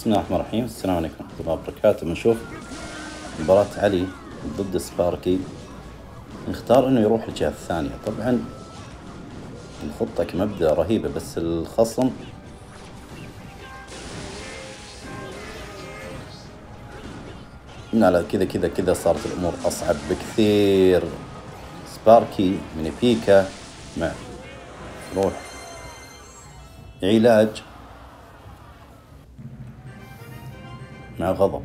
بسم الله الرحمن الرحيم. السلام عليكم ورحمة الله وبركاته. بنشوف مباراة علي ضد سباركي. نختار انه يروح الجهة الثانية. طبعا الخطة كمبدأ رهيبة، بس الخصم لا كذا صارت الامور اصعب بكثير. سباركي من بيكا مع روح علاج مع غضب.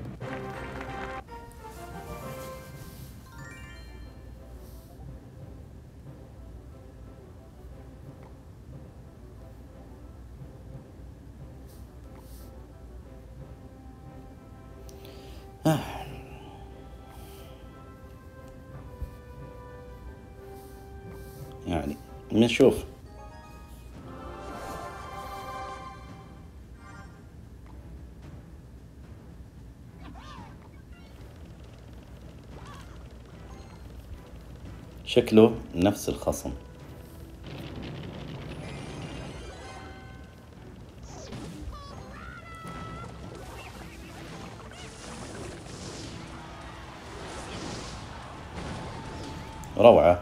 يعني نشوف. شكله نفس الخصم. روعة.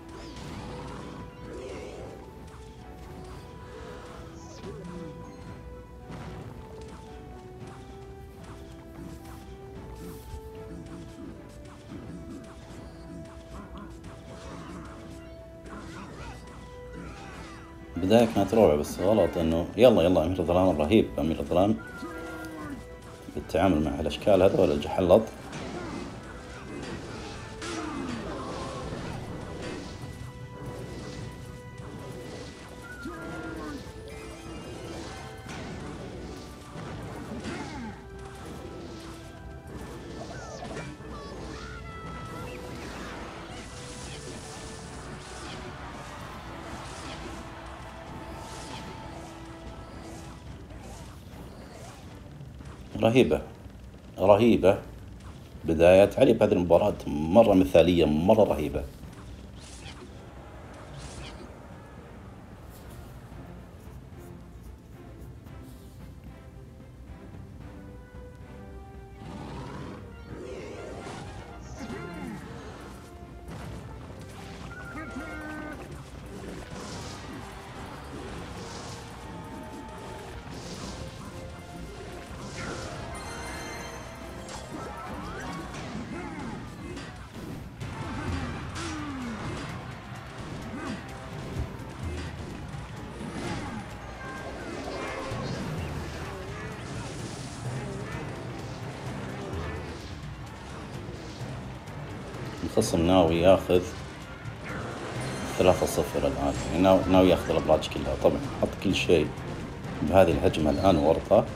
بداية كانت روعة، بس غلط انه يلا امير ظلام رهيب. امير ظلام بالتعامل مع الاشكال هذول الجحلط. رهيبة بداية علي بهذه المباراة، مرة مثالية، مرة رهيبة. الخصم ناوي ياخذ 3-0 الآن، يعني ناوي ياخذ الأبراج كلها. طبعا حط كل شيء بهذه الهجمة الآن ورطة.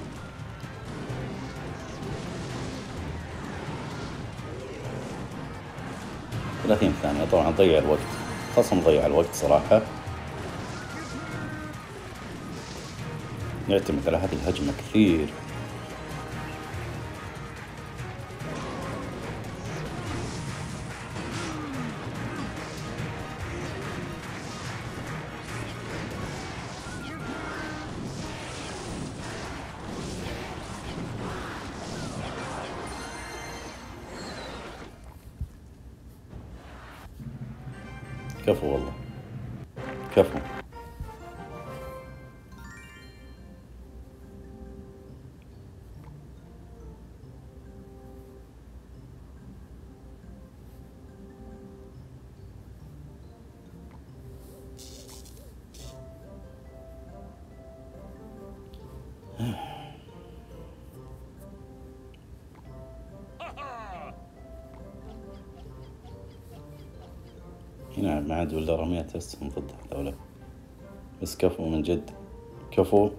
- 30 ثانية. طبعا ضيع الوقت، خصم ضيع الوقت صراحة. يعتمد على هذه الهجمة كثير. كفو والله، كفو. هنا ما عاد ولا رمية أسهم ضد هذولا، بس كفو من جد، كفو.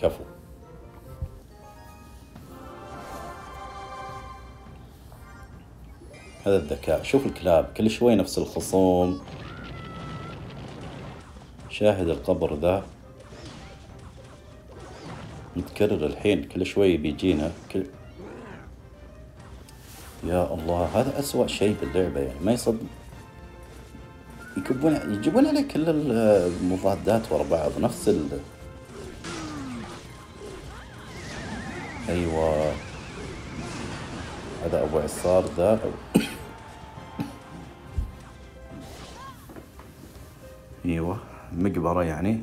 هذا الذكاء. شوف الكلاب كل شوي نفس الخصوم. شاهد القبر ذا متكرر الحين، كل شوي بيجينا يا الله، هذا أسوأ شيء باللعبة. يعني ما يصدق يجيبون عليه كل المضادات ورا بعض، نفس أيوة، هذا أبو عصار ذا. أيوة، مقبرة يعني.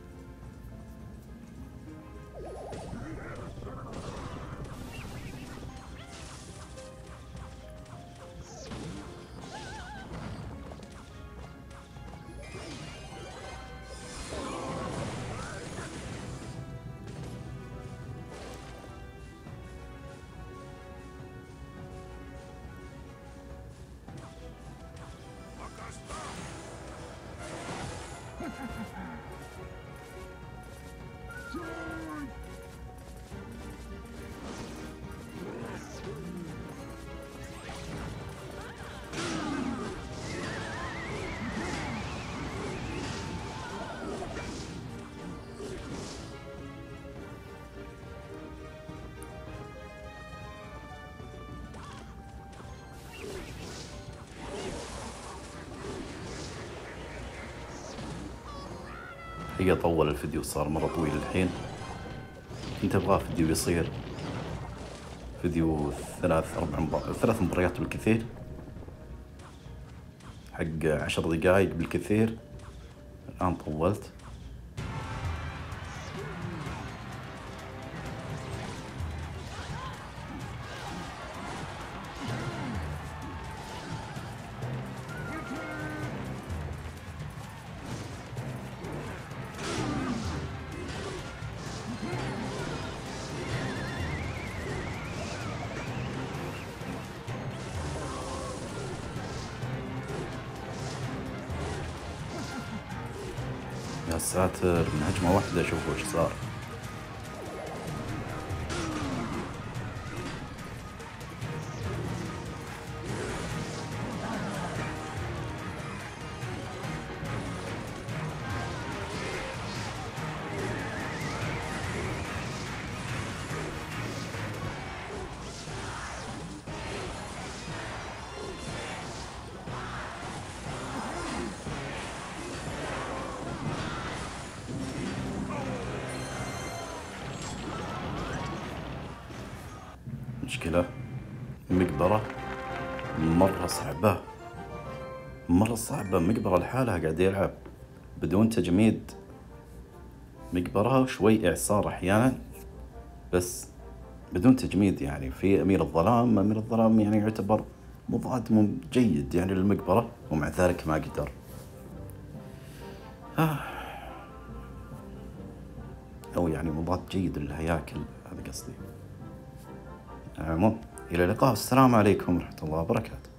هي طول الفيديو، صار مرة طويل الحين. كنت أبغاه فيديو يصير فيديو 3 مباريات بالكثير، حق 10 دقايق بالكثير. الآن طولت. يا ساتر، من هجمة واحدة شوفوا ايش صار. مشكلة مقبرة مرة صعبة، مرة صعبة. مقبرة لحالها قاعد يلعب بدون تجميد. مقبرة وشوي إعصار أحيانا، بس بدون تجميد. يعني في أمير الظلام، أمير الظلام يعني يعتبر مضاد جيد يعني للمقبرة، ومع ذلك ما قدر. أو يعني مضاد جيد للهياكل، هذا قصدي. على العموم، إلى اللقاء، والسلام عليكم ورحمة الله وبركاته.